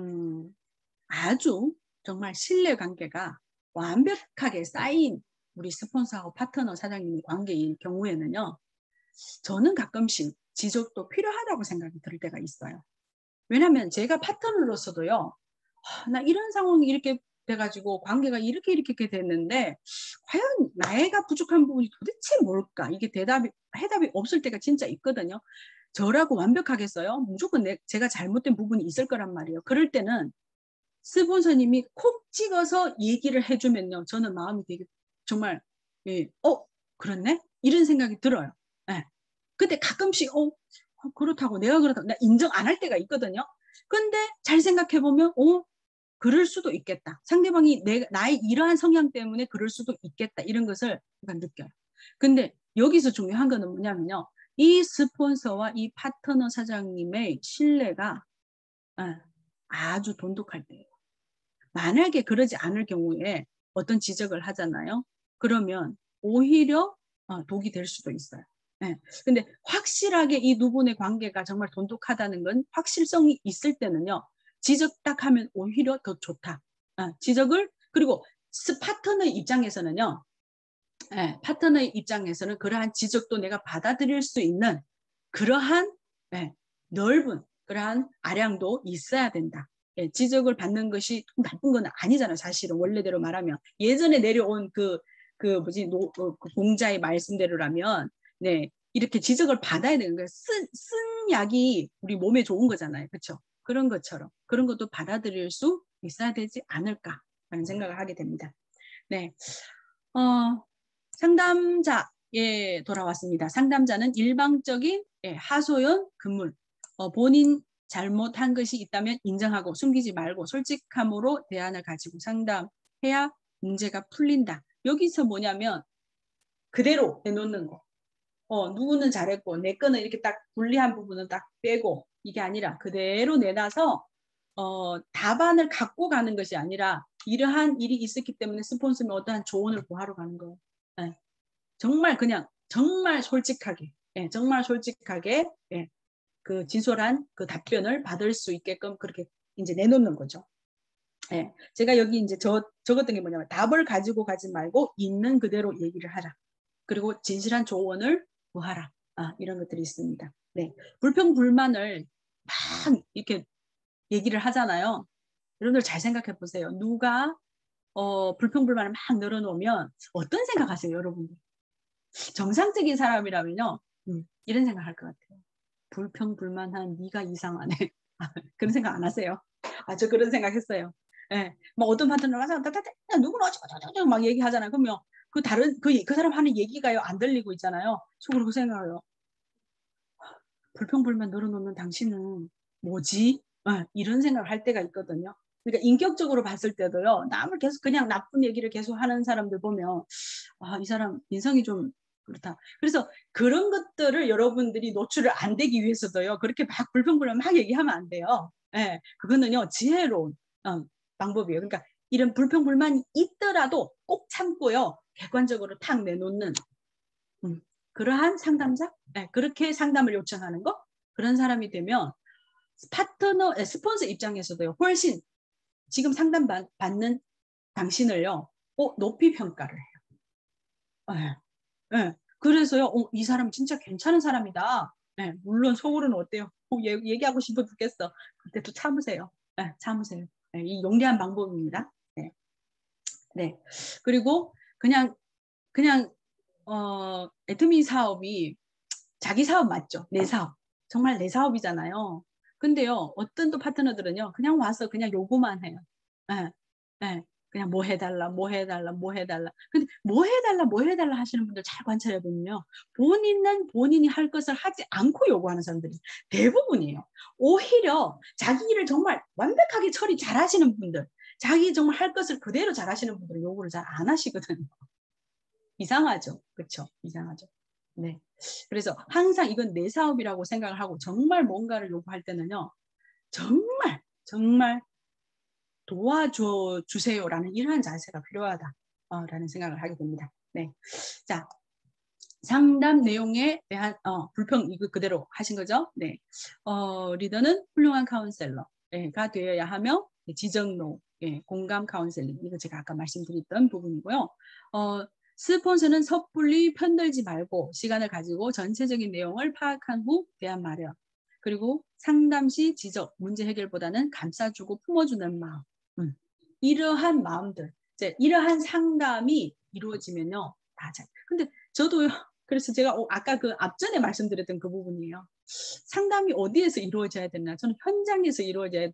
아주 정말 신뢰 관계가 완벽하게 쌓인 우리 스폰서하고 파트너 사장님 관계인 경우에는요, 저는 가끔씩 지적도 필요하다고 생각이 들 때가 있어요. 왜냐하면 제가 파트너로서도요, 나 이런 상황이 이렇게 돼가지고 관계가 이렇게 됐는데 과연 나이가 부족한 부분이 도대체 뭘까? 이게 해답이 없을 때가 진짜 있거든요. 저라고 완벽하겠어요? 무조건 제가 잘못된 부분이 있을 거란 말이에요. 그럴 때는 스폰서님이 콕 찍어서 얘기를 해주면요, 저는 마음이 되게 정말 그렇네? 이런 생각이 들어요. 네. 근데 가끔씩 그렇다고 내가 그렇다고 나 인정 안 할 때가 있거든요. 근데 잘 생각해 보면 그럴 수도 있겠다. 상대방이 나의 이러한 성향 때문에 그럴 수도 있겠다. 이런 것을 느껴요. 근데 여기서 중요한 거는 뭐냐면요. 이 스폰서와 이 파트너 사장님의 신뢰가 아주 돈독할 때예요. 만약에 그러지 않을 경우에 어떤 지적을 하잖아요. 그러면 오히려 독이 될 수도 있어요. 네. 근데 확실하게 이 두 분의 관계가 정말 돈독하다는 건 확실성이 있을 때는요. 지적 딱 하면 오히려 더 좋다. 지적을 그리고 파트너의 입장에서는요. 네, 파트너의 입장에서는 그러한 지적도 내가 받아들일 수 있는 그러한 넓은 그러한 아량도 있어야 된다. 지적을 받는 것이 나쁜 건 아니잖아요. 사실은 원래대로 말하면 예전에 내려온 그 공자의 말씀대로라면 네 이렇게 지적을 받아야 되는 거예요. 쓴 약이 우리 몸에 좋은 거잖아요. 그렇죠? 그런 것처럼 그런 것도 받아들일 수 있어야 되지 않을까라는 생각을 하게 됩니다. 네, 상담자에 돌아왔습니다. 상담자는 일방적인 하소연 근물, 본인 잘못한 것이 있다면 인정하고 숨기지 말고 솔직함으로 대안을 가지고 상담해야 문제가 풀린다. 여기서 뭐냐면 그대로 내놓는 거. 누구는 잘했고 내 거는 이렇게 딱 불리한 부분은 딱 빼고 이게 아니라 그대로 내놔서 답안을 갖고 가는 것이 아니라 이러한 일이 있었기 때문에 스폰서는 어떠한 조언을 구하러 가는 거예요. 네. 정말 그냥 정말 솔직하게 정말 솔직하게 그 진솔한 그 답변을 받을 수 있게끔 그렇게 이제 내놓는 거죠. 제가 여기 이제 적었던 게 뭐냐면 답을 가지고 가지 말고 있는 그대로 얘기를 하라. 그리고 진실한 조언을 구하라. 이런 것들이 있습니다. 네, 불평불만을 막 이렇게 얘기를 하잖아요. 여러분들 잘 생각해 보세요. 누가 불평불만을 막 늘어놓으면 어떤 생각하세요, 여러분들? 정상적인 사람이라면요, 이런 생각할 것 같아요. 불평불만한 네가 이상하네. 그런 생각 안 하세요? 저 그런 생각했어요. 예, 막 어떤 파트너가 누구는 어쩌고 막 얘기하잖아요. 그러면 그 사람 하는 얘기가요 안 들리고 있잖아요. 속으로 그 생각해요. 불평불만 늘어놓는 당신은 뭐지? 이런 생각을 할 때가 있거든요. 그러니까 인격적으로 봤을 때도요. 남을 계속 그냥 나쁜 얘기를 계속 하는 사람들 보면 이 사람 인성이 좀 그렇다. 그래서 그런 것들을 여러분들이 노출을 안 되기 위해서도요. 그렇게 막 불평불만 막 얘기하면 안 돼요. 예, 그거는요. 지혜로운 방법이에요. 그러니까 이런 불평불만이 있더라도 꼭 참고요. 객관적으로 탁 내놓는 그러한 상담자? 네, 그렇게 상담을 요청하는 거? 그런 사람이 되면 스폰서 입장에서도요. 훨씬 지금 상담 받는 당신을요. 높이 평가를 해요. 네, 네. 그래서요. 이 사람 진짜 괜찮은 사람이다. 네, 물론 속으로는 어때요? 얘기하고 싶어 죽겠어. 그때도 참으세요. 네, 참으세요. 네, 이 용리한 방법입니다. 네. 네. 그리고 그냥 애터미 사업이 자기 사업 맞죠? 내 사업. 정말 내 사업이잖아요. 근데요, 어떤 또 파트너들은요, 그냥 와서 그냥 요구만 해요. 예, 예. 그냥 뭐 해달라, 뭐 해달라, 뭐 해달라. 근데 뭐 해달라, 뭐 해달라 하시는 분들 잘 관찰해 보면요. 본인은 본인이 할 것을 하지 않고 요구하는 사람들이 대부분이에요. 오히려 자기 일을 정말 완벽하게 처리 잘 하시는 분들, 자기 정말 할 것을 그대로 잘 하시는 분들은 요구를 잘 안 하시거든요. 이상하죠. 그렇죠? 이상하죠. 네. 그래서 항상 이건 내 사업이라고 생각을 하고 정말 뭔가를 요구할 때는요. 정말 정말 도와줘 주세요라는 이러한 자세가 필요하다라는 생각을 하게 됩니다. 네. 자, 상담 내용에 대한 불평 이거 그대로 하신 거죠? 네. 리더는 훌륭한 카운셀러가 되어야 하며 지정노, 공감 카운셀링 이거 제가 아까 말씀드렸던 부분이고요. 스폰서는 섣불리 편들지 말고 시간을 가지고 전체적인 내용을 파악한 후 대안 마련. 그리고 상담 시 지적, 문제 해결보다는 감싸주고 품어주는 마음. 이러한 마음들, 이제 이러한 상담이 이루어지면요. 다 잘. 근데 저도요. 그래서 제가 아까 그 앞전에 말씀드렸던 그 부분이에요. 상담이 어디에서 이루어져야 되나? 저는 현장에서 이루어져야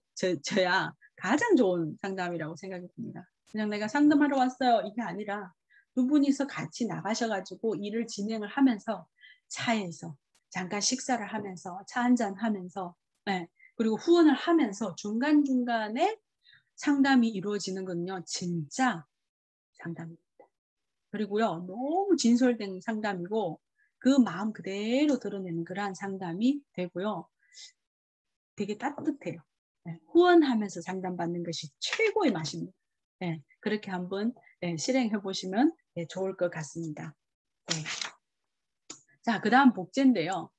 가장 좋은 상담이라고 생각이 듭니다. 그냥 내가 상담하러 왔어요. 이게 아니라 두 분이서 같이 나가셔가지고 일을 진행을 하면서 차에서 잠깐 식사를 하면서 차 한잔 하면서 네. 그리고 후원을 하면서 중간중간에 상담이 이루어지는 건요. 진짜 상담입니다. 그리고요. 너무 진솔된 상담이고 그 마음 그대로 드러내는 그러한 상담이 되고요. 되게 따뜻해요. 네. 후원하면서 상담받는 것이 최고의 맛입니다. 네. 그렇게 한번 실행해 보시면 좋을 것 같습니다. 네. 자, 그 다음 복제인데요.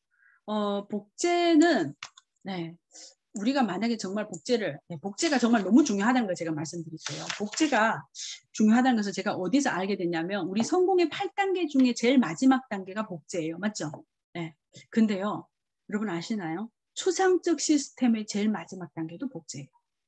복제는 네, 우리가 만약에 정말 복제가 정말 너무 중요하다는 걸 제가 말씀드릴게요. 복제가 중요하다는 것을 제가 어디서 알게 됐냐면 우리 성공의 8단계 중에 제일 마지막 단계가 복제예요. 맞죠? 네. 근데요. 여러분 아시나요? 추상적 시스템의 제일 마지막 단계도 복제예요.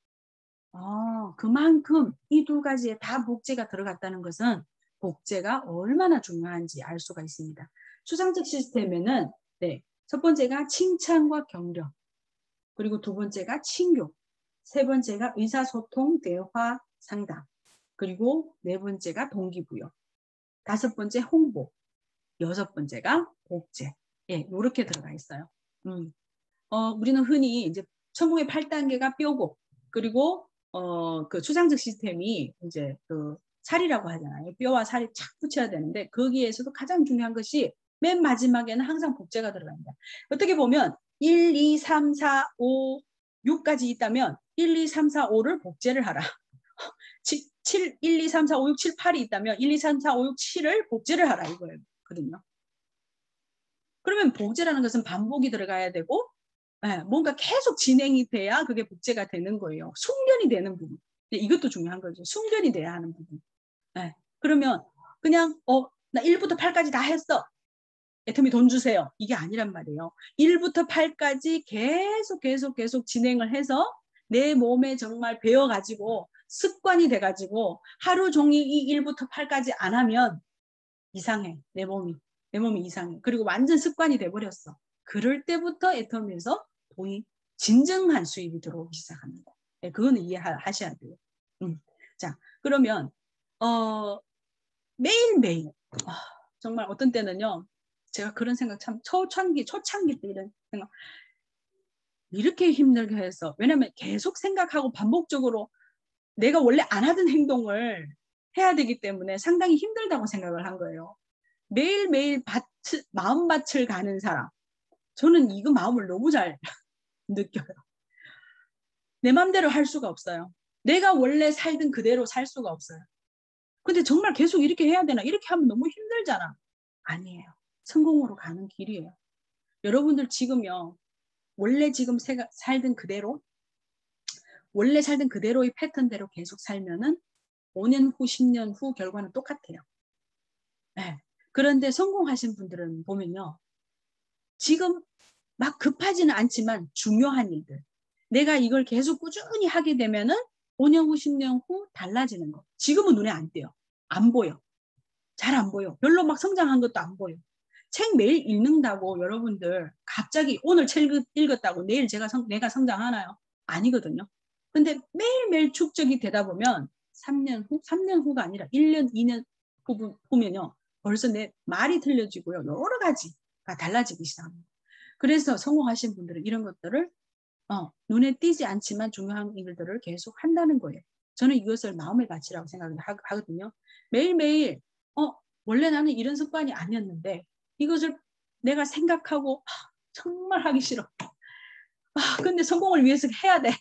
그만큼 이 두 가지에 다 복제가 들어갔다는 것은 복제가 얼마나 중요한지 알 수가 있습니다. 추상적 시스템에는 첫 번째가 칭찬과 격려, 그리고 두 번째가 친교, 세 번째가 의사소통, 대화, 상담, 그리고 네 번째가 동기부여, 다섯 번째 홍보, 여섯 번째가 복제. 이렇게 들어가 있어요. 우리는 흔히 이제 성공의 8단계가 뼈고, 그리고 그 추상적 시스템이 이제 그 살이라고 하잖아요. 뼈와 살이 착 붙여야 되는데 거기에서도 가장 중요한 것이 맨 마지막에는 항상 복제가 들어갑니다. 어떻게 보면 1, 2, 3, 4, 5, 6까지 있다면 1, 2, 3, 4, 5를 복제를 하라. 7, 1, 2, 3, 4, 5, 6, 7, 8이 있다면 1, 2, 3, 4, 5, 6, 7을 복제를 하라 이거거든요. 그러면 복제라는 것은 반복이 들어가야 되고 뭔가 계속 진행이 돼야 그게 복제가 되는 거예요. 숙련이 되는 부분. 이것도 중요한 거죠. 숙련이 돼야 하는 부분. 그러면 그냥 나 1부터 8까지 다 했어. 애터미 돈 주세요. 이게 아니란 말이에요. 1부터 8까지 계속 진행을 해서 내 몸에 정말 배워가지고 습관이 돼가지고 하루 종일 이 1부터 8까지 안 하면 이상해. 내 몸이 이상해. 그리고 완전 습관이 돼버렸어. 그럴 때부터 애터미에서 돈이 진정한 수입이 들어오기 시작합니다. 그거는 이해하셔야 돼요. 자, 그러면 매일매일 정말 어떤 때는요. 제가 그런 생각 참 초창기 때 이런 생각 이렇게 힘들게 해서 왜냐면 계속 생각하고 반복적으로 내가 원래 안 하던 행동을 해야 되기 때문에 상당히 힘들다고 생각을 한 거예요. 매일매일 마음밭을 가는 사람. 저는 이거 마음을 너무 잘 느껴요. 내 마음대로 할 수가 없어요. 내가 원래 살던 그대로 살 수가 없어요. 근데 정말 계속 이렇게 해야 되나? 이렇게 하면 너무 힘들잖아. 아니에요. 성공으로 가는 길이에요. 여러분들 지금요. 원래 지금 살던 그대로 원래 살던 그대로의 패턴대로 계속 살면은 5년 후, 10년 후 결과는 똑같아요. 네. 그런데 성공하신 분들은 보면요. 지금 막 급하지는 않지만 중요한 일들. 내가 이걸 계속 꾸준히 하게 되면은 5년 후, 10년 후 달라지는 거. 지금은 눈에 안 띄요. 안 보여. 잘 안 보여. 별로 막 성장한 것도 안 보여. 책 매일 읽는다고 여러분들 갑자기 오늘 책 읽었다고 내일 내가 성장하나요? 아니거든요. 근데 매일매일 축적이 되다 보면 3년 후가 아니라 1년, 2년 후면요. 벌써 내 말이 틀려지고요. 여러 가지가 달라지기 시작합니다. 그래서 성공하신 분들은 이런 것들을 눈에 띄지 않지만 중요한 일들을 계속 한다는 거예요. 저는 이것을 마음의 가치라고 생각하거든요. 매일매일 원래 나는 이런 습관이 아니었는데 이것을 내가 생각하고 정말 하기 싫어. 근데 성공을 위해서 해야 돼.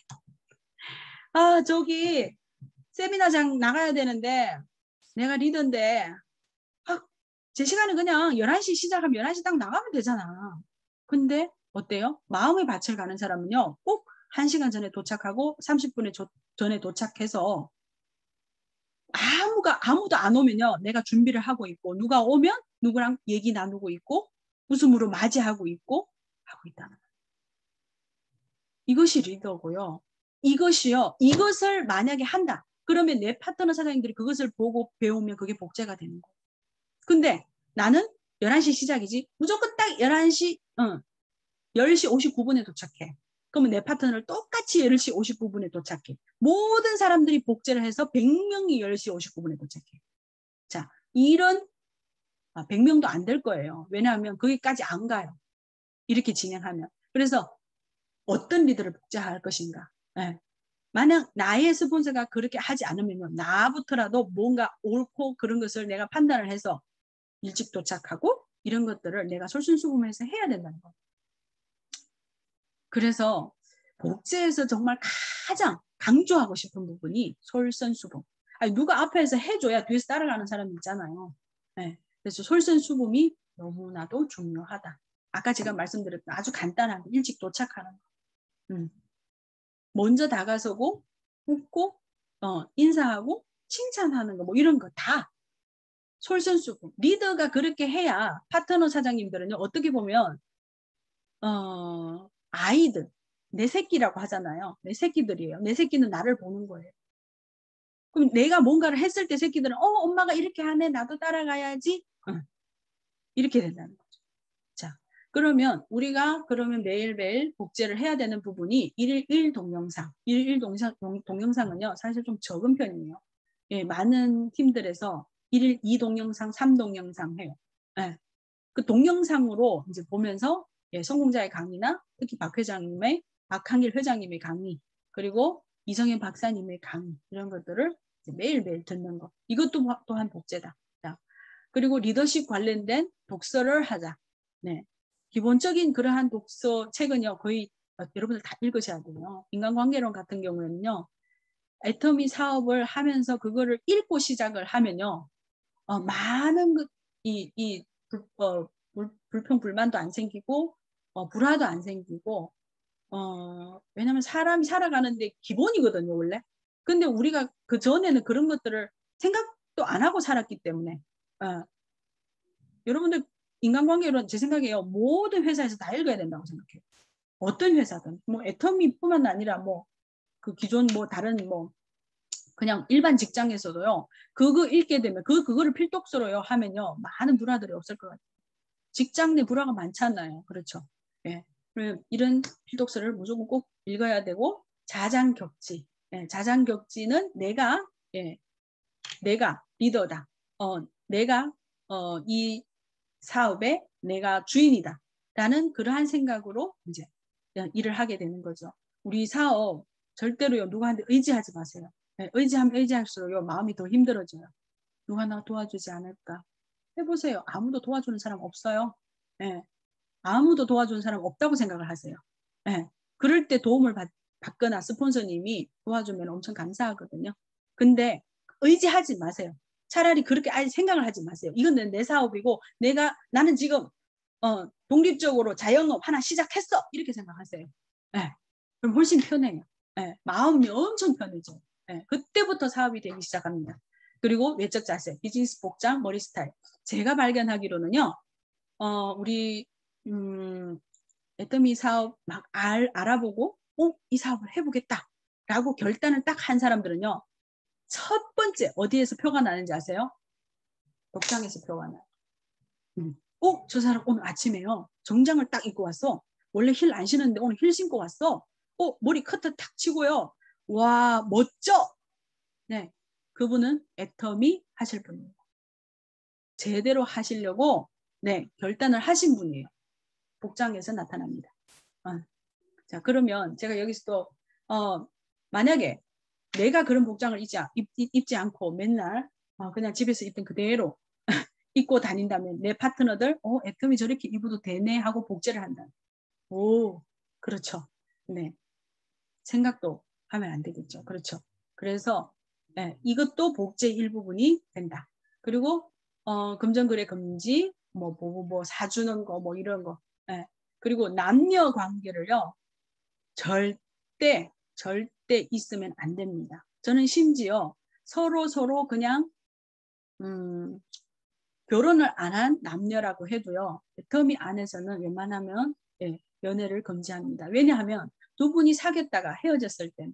저기 세미나장 나가야 되는데 내가 리더인데 제 시간은 그냥 11시 시작하면 11시 딱 나가면 되잖아. 근데 어때요? 마음의 밭을 가는 사람은요. 꼭 1시간 전에 도착하고 30분 전에 도착해서 아무도 안 오면요. 내가 준비를 하고 있고 누가 오면 누구랑 얘기 나누고 있고 웃음으로 맞이하고 있고 하고 있다는 거예요. 이것이 리더고요. 이것을 만약에 한다. 그러면 내 파트너 사장님들이 그것을 보고 배우면 그게 복제가 되는 거예요. 근데 나는 11시 시작이지. 무조건 딱 10시 59분에 도착해. 그러면 내 파트너를 똑같이 10시 59분에 도착해. 모든 사람들이 복제를 해서 100명이 10시 59분에 도착해. 자, 이런 100명도 안 될 거예요. 왜냐하면 거기까지 안 가요. 이렇게 진행하면. 그래서 어떤 리더를 복제할 것인가. 네. 만약 나의 스폰서가 그렇게 하지 않으면 나부터라도 뭔가 옳고 그런 것을 내가 판단을 해서 일찍 도착하고 이런 것들을 내가 솔선수범해서 해야 된다는 거예요. 그래서 복제에서 정말 가장 강조하고 싶은 부분이 솔선수범. 누가 앞에서 해줘야 뒤에서 따라가는 사람이 있잖아요. 네. 그래서 솔선수범이 너무나도 중요하다. 아까 제가 말씀드렸던 아주 간단한 일찍 도착하는 거. 먼저 다가서고 웃고 인사하고 칭찬하는 거 뭐 이런 거 다 솔선수범. 리더가 그렇게 해야 파트너 사장님들은요. 어떻게 보면 아이들 내 새끼라고 하잖아요. 내 새끼들이에요. 내 새끼는 나를 보는 거예요. 그럼 내가 뭔가를 했을 때 새끼들은 엄마가 이렇게 하네. 나도 따라가야지. 이렇게 된다는 거죠. 자, 그러면 우리가 매일매일 복제를 해야 되는 부분이 1일 동영상. 1일 동영상은요. 사실 좀 적은 편이에요. 예, 많은 팀들에서 1일 2동영상, 3동영상 해요. 예. 그 동영상으로 이제 보면서 성공자의 강의나 특히 박항일 회장님의 강의 그리고 이성현 박사님의 강의 이런 것들을 매일매일 듣는 거. 이것도 또한 복제다. 자, 그리고 리더십 관련된 독서를 하자. 네. 기본적인 그러한 독서 책은요. 거의 여러분들 다 읽으셔야 돼요. 인간관계론 같은 경우에는요. 애터미 사업을 하면서 그거를 읽고 시작을 하면요. 많은 불평 불만도 안 생기고 불화도 안 생기고 왜냐면 사람이 살아가는데 기본이거든요 원래. 근데 우리가 그 전에는 그런 것들을 생각도 안 하고 살았기 때문에 여러분들 인간관계론 제 생각에요 모든 회사에서 다 읽어야 된다고 생각해요. 어떤 회사든 뭐 애터미뿐만 아니라 뭐 그 기존 뭐 다른 뭐 그냥 일반 직장에서도요. 그거 읽게 되면 그거를 필독서로요 하면요. 많은 불화들이 없을 것 같아요. 직장 내 불화가 많잖아요. 그렇죠. 예. 이런 필독서를 무조건 꼭 읽어야 되고 자장격지. 예. 자장격지는 내가 리더다. 내가 이 사업의 내가 주인이다. 라는 그러한 생각으로 이제 일을 하게 되는 거죠. 우리 사업 절대로요. 누구한테 의지하지 마세요. 네, 의지하면 의지할수록요. 마음이 더 힘들어져요. 누가 나 도와주지 않을까? 해보세요. 아무도 도와주는 사람 없어요. 네, 아무도 도와주는 사람 없다고 생각을 하세요. 네, 그럴 때 도움을 받거나 스폰서님이 도와주면 엄청 감사하거든요. 근데 의지하지 마세요. 차라리 그렇게 아예 생각을 하지 마세요. 이건 내 사업이고 나는 지금 독립적으로 자영업 하나 시작했어. 이렇게 생각하세요. 네, 그럼 훨씬 편해요. 네, 마음이 엄청 편해져요. 네, 그때부터 사업이 되기 시작합니다. 그리고 외적 자세, 비즈니스 복장, 머리 스타일. 제가 발견하기로는요. 우리 애터미 사업 막 알아보고 이 사업을 해보겠다 라고 결단을 딱 한 사람들은요. 첫 번째 어디에서 표가 나는지 아세요? 복장에서 표가 나요. 저 사람 오늘 아침에요. 정장을 딱 입고 왔어. 원래 힐 안 신었는데 오늘 힐 신고 왔어. 머리 커터 탁 치고요. 와, 멋져. 네, 그분은 애터미 하실 분입니다. 제대로 하시려고 네, 결단을 하신 분이에요. 복장에서 나타납니다. 자, 그러면 제가 여기서 또 만약에 내가 그런 복장을 입지 않고 맨날 그냥 집에서 입던 그대로 입고 다닌다면 내 파트너들 애터미 저렇게 입어도 되네 하고 복제를 한다. 오, 그렇죠. 네, 생각도 하면 안 되겠죠. 그렇죠. 그래서 네, 이것도 복제 일부분이 된다. 그리고 금전거래 금지, 뭐 사주는 거, 뭐 이런 거. 네. 그리고 남녀 관계를요, 절대 있으면 안 됩니다. 저는 심지어 서로 그냥 결혼을 안 한 남녀라고 해도요, 애터미 안에서는 웬만하면 예, 연애를 금지합니다. 왜냐하면 두 분이 사귀었다가 헤어졌을 때,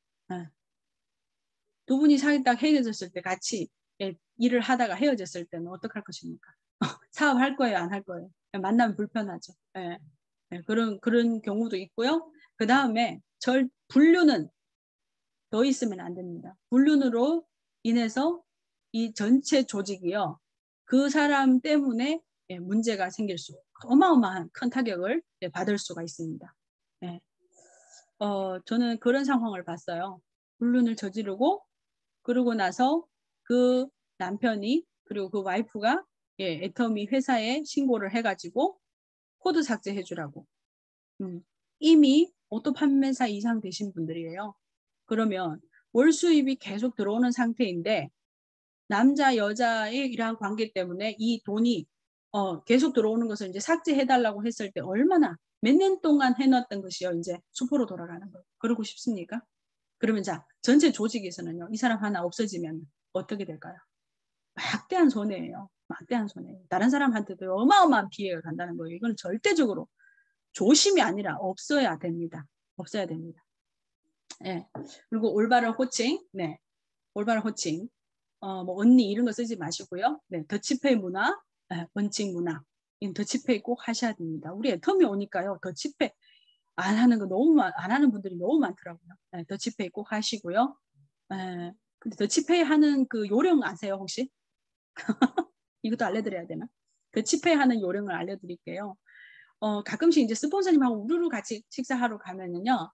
두 분이 사귀었다가 헤어졌을 때 같이 예, 일을 하다가 헤어졌을 때는 어떡할 것입니까? 사업할 거예요, 안 할 거예요? 만나면 불편하죠. 예, 예, 그런 경우도 있고요. 그 다음에 불륜은 더 있으면 안 됩니다. 불륜으로 인해서 이 전체 조직이요, 그 사람 때문에 예, 문제가 생길 수, 어마어마한 큰 타격을 예, 받을 수가 있습니다. 예. 저는 그런 상황을 봤어요. 불륜을 저지르고 그러고 나서 그 남편이 그리고 그 와이프가 예, 애터미 회사에 신고를 해가지고 코드 삭제해 주라고. 이미 오토 판매사 이상 되신 분들이에요. 그러면 월 수입이 계속 들어오는 상태인데 남자 여자의 이러한 관계 때문에 이 돈이 계속 들어오는 것을 이제 삭제해달라고 했을 때 얼마나 몇 년 동안 해놨던 것이요 이제 수포로 돌아가는 거예요. 그러고 싶습니까? 그러면 자 전체 조직에서는요 이 사람 하나 없어지면 어떻게 될까요? 막대한 손해예요. 막대한 손해. 다른 사람한테도 어마어마한 피해가 간다는 거예요. 이건 절대적으로 조심이 아니라 없어야 됩니다. 없어야 됩니다. 예. 그리고 올바른 호칭, 네, 올바른 호칭. 뭐 언니 이런 거 쓰지 마시고요. 네, 더치페이 문화, 네, 원칙 문화. 더치페이 꼭 하셔야 됩니다. 우리 애터미 오니까요. 더치페이 안 하는 거 안 하는 분들이 너무 많더라고요. 네, 더치페이 꼭 하시고요. 네, 근데 더치페이 하는 그 요령 아세요, 혹시? 이것도 알려드려야 되나? 더치페이 하는 요령을 알려드릴게요. 가끔씩 이제 스폰서님하고 우르르 같이 식사하러 가면은요.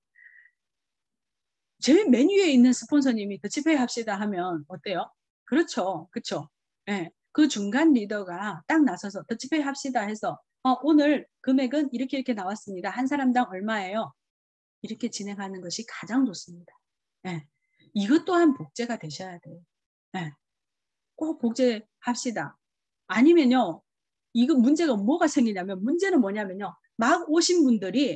제 메뉴에 있는 스폰서님이 더치페이 합시다 하면 어때요? 그렇죠. 그렇죠. 예. 그 중간 리더가 딱 나서서 더치페이 합시다 해서 오늘 금액은 이렇게 나왔습니다. 한 사람당 얼마예요? 이렇게 진행하는 것이 가장 좋습니다. 예. 이것 또한 복제가 되셔야 돼요. 예. 꼭 복제합시다. 아니면요. 이거 문제가 뭐가 생기냐면 문제는 뭐냐면요. 막 오신 분들이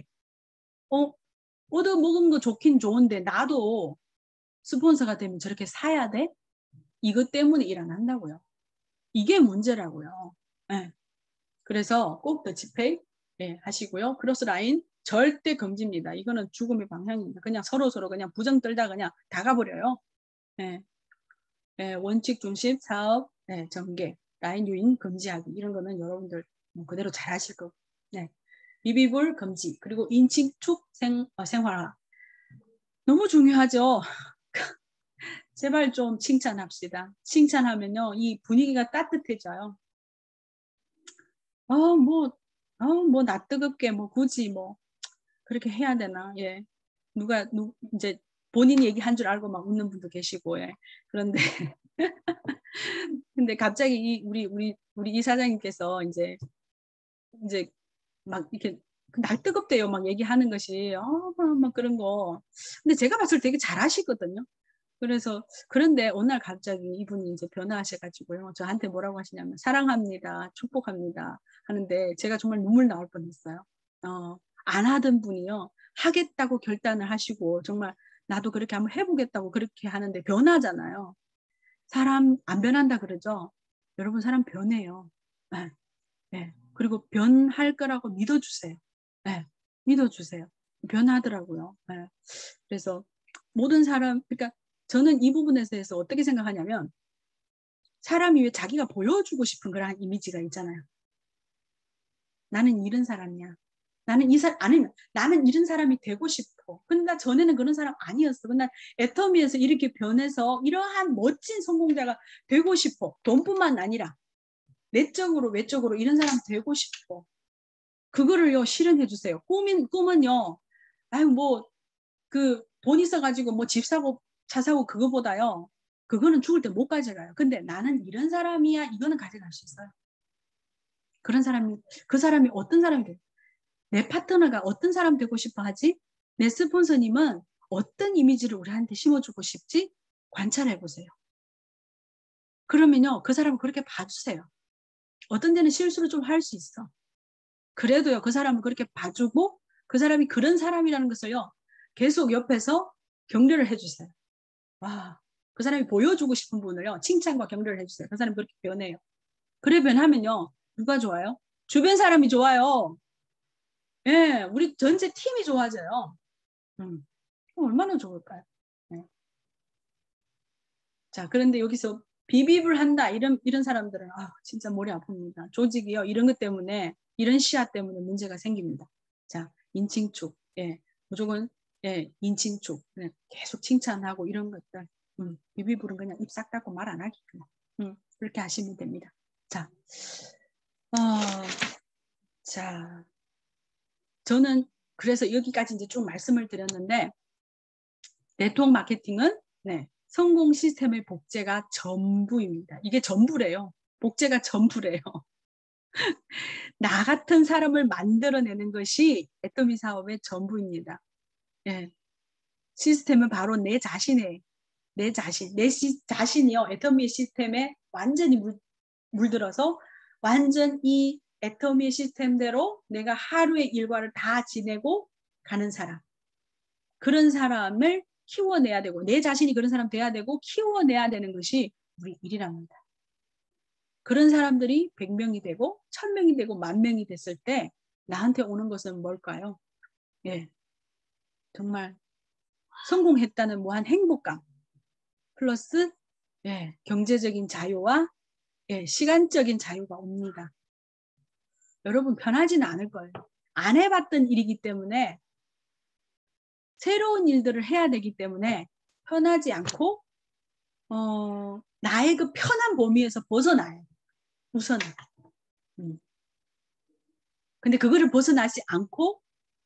얻어먹은 거 좋긴 좋은데 나도 스폰서가 되면 저렇게 사야 돼? 이것 때문에 일 안 한다고요. 이게 문제라고요. 네. 그래서 꼭 더치페이 네, 하시고요. 크로스라인 절대 금지입니다. 이거는 죽음의 방향입니다. 그냥 서로 그냥 부정 떨다 그냥 다 가버려요. 네. 네, 원칙 중심 사업 네, 전개 라인 유인 금지하기 이런 거는 여러분들 그대로 잘 하실 거고. 네. 비비불 금지 그리고 인칭축 생활화 너무 중요하죠. 제발 좀 칭찬합시다. 칭찬하면요, 이 분위기가 따뜻해져요. 나 뜨겁게, 굳이, 그렇게 해야 되나, 예. 이제 본인 얘기한 줄 알고 막 웃는 분도 계시고, 예. 그런데, 근데 갑자기 우리 이사장님께서 이제 막 이렇게 날 뜨겁대요. 막 얘기하는 것이, 막 그런 거. 근데 제가 봤을 때 되게 잘하시거든요. 그런데 어느 날 갑자기 이분이 이제 변화하셔가지고요. 저한테 뭐라고 하시냐면, 사랑합니다. 축복합니다. 하는데 제가 정말 눈물 나올 뻔했어요. 안 하던 분이요. 하겠다고 결단을 하시고, 정말 나도 그렇게 한번 해보겠다고 그렇게 하는데 변하잖아요. 사람 안 변한다 그러죠? 여러분, 사람 변해요. 네. 네. 그리고 변할 거라고 믿어주세요. 네. 믿어주세요. 변하더라고요. 네. 그래서 모든 사람, 그러니까 저는 이 부분에 대해서 어떻게 생각하냐면 사람이 왜 자기가 보여주고 싶은 그런 이미지가 있잖아요. 나는 이런 사람이야. 나는 아니면 나는 이런 사람이 되고 싶어. 근데 나 전에는 그런 사람 아니었어. 근데 난 애터미에서 이렇게 변해서 이러한 멋진 성공자가 되고 싶어. 돈뿐만 아니라 내적으로 외적으로 이런 사람 되고 싶어. 그거를요 실현해 주세요. 꿈은요. 아유 뭐 그 돈 있어가지고 뭐 집 사고 차 사고 그거보다요. 그거는 죽을 때 못 가져가요. 근데 나는 이런 사람이야. 이거는 가져갈 수 있어요. 그런 사람이 그 사람이 어떤 사람이 돼? 내 파트너가 어떤 사람 되고 싶어 하지? 내 스폰서님은 어떤 이미지를 우리한테 심어주고 싶지? 관찰해 보세요. 그러면요 그 사람을 그렇게 봐주세요. 어떤 데는 실수를 좀 할 수 있어. 그래도요 그 사람을 그렇게 봐주고 그 사람이 그런 사람이라는 것을요 계속 옆에서 격려를 해주세요. 와, 그 사람이 보여주고 싶은 분을요 칭찬과 격려를 해주세요. 그 사람이 그렇게 변해요. 그래 변하면요 누가 좋아요? 주변 사람이 좋아요. 예, 우리 전체 팀이 좋아져요. 얼마나 좋을까요? 네. 자, 그런데 여기서 비비블 한다 이런 사람들은 진짜 머리 아픕니다. 조직이요 이런 것 때문에 이런 시야 때문에 문제가 생깁니다. 자, 인칭축, 예, 무조건 예, 인칭축, 네, 계속 칭찬하고 이런 것들, 비비블은 그냥 입 싹 닫고 말 안 하기 그냥, 그렇게 하시면 됩니다. 자, 자, 저는 그래서 여기까지 이제 쭉 말씀을 드렸는데 네트워크 마케팅은 네, 성공 시스템의 복제가 전부입니다. 이게 전부래요. 복제가 전부래요. 나 같은 사람을 만들어내는 것이 애터미 사업의 전부입니다. 예. 시스템은 바로 내 자신이요. 애터미 시스템에 완전히 물들어서 완전 이 애터미 시스템대로 내가 하루의 일과를 다 지내고 가는 사람. 그런 사람을 키워내야 되고 내 자신이 그런 사람 돼야 되고 키워내야 되는 것이 우리 일이랍니다. 그런 사람들이 100명이 되고 1000명이 되고 10,000명이 됐을 때 나한테 오는 것은 뭘까요? 예, 정말 성공했다는 무한 행복감 플러스 예, 경제적인 자유와 예, 시간적인 자유가 옵니다. 여러분 편하지는 않을 거예요. 안 해봤던 일이기 때문에 새로운 일들을 해야 되기 때문에 편하지 않고 나의 그 편한 범위에서 벗어나요. 우선은. 근데 그거를 벗어나지 않고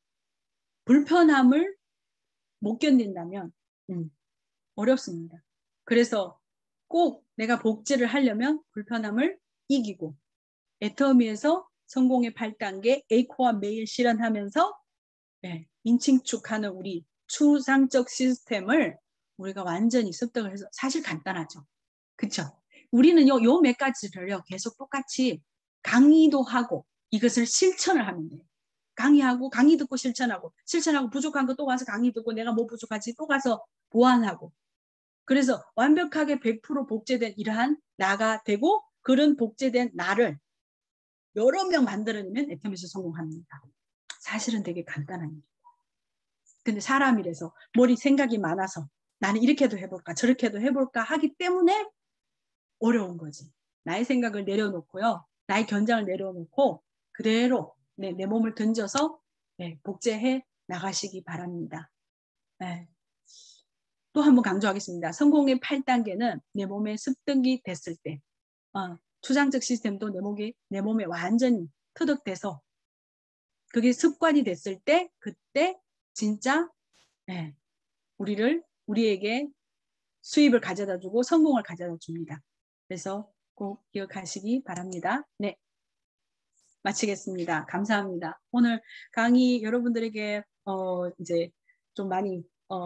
불편함을 못 견딘다면 어렵습니다. 그래서 꼭 내가 복제를 하려면 불편함을 이기고 애터미에서 성공의 8단계 A코어 매일 실현하면서 네, 인칭축하는 우리 추상적 시스템을 우리가 완전히 습득을 해서 사실 간단하죠. 그렇죠? 우리는요 요 몇 가지를요 계속 똑같이 강의도 하고 이것을 실천을 하면 돼요. 강의하고 강의 듣고 실천하고 부족한 거 또 와서 강의 듣고 내가 뭐 부족하지 또 가서 보완하고 그래서 완벽하게 100% 복제된 이러한 나가 되고 그런 복제된 나를 여러 명 만들어내면 애터미에서 성공합니다. 사실은 되게 간단한 일이에요. 근데 사람이라서 머리 생각이 많아서 나는 이렇게도 해볼까 저렇게도 해볼까 하기 때문에 어려운 거지. 나의 생각을 내려놓고요. 나의 견장을 내려놓고 그대로 내 몸을 던져서 복제해 나가시기 바랍니다. 네. 또 한 번 강조하겠습니다. 성공의 8단계는 내 몸에 습득이 됐을 때 추상적 시스템도 내 몸에 완전히 터득돼서 그게 습관이 됐을 때 그때 진짜 우리에게 수입을 가져다 주고 성공을 가져다 줍니다. 그래서 꼭 기억하시기 바랍니다. 네, 마치겠습니다. 감사합니다. 오늘 강의 여러분들에게 이제 좀 많이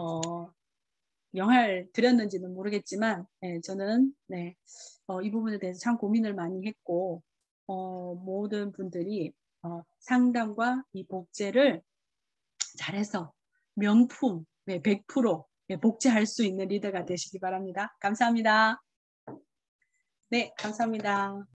영향을 드렸는지는 모르겠지만 저는 이 부분에 대해서 참 고민을 많이 했고 모든 분들이 상담과 이 복제를 잘해서 명품 100% 복제할 수 있는 리더가 되시기 바랍니다. 감사합니다. 네, 감사합니다.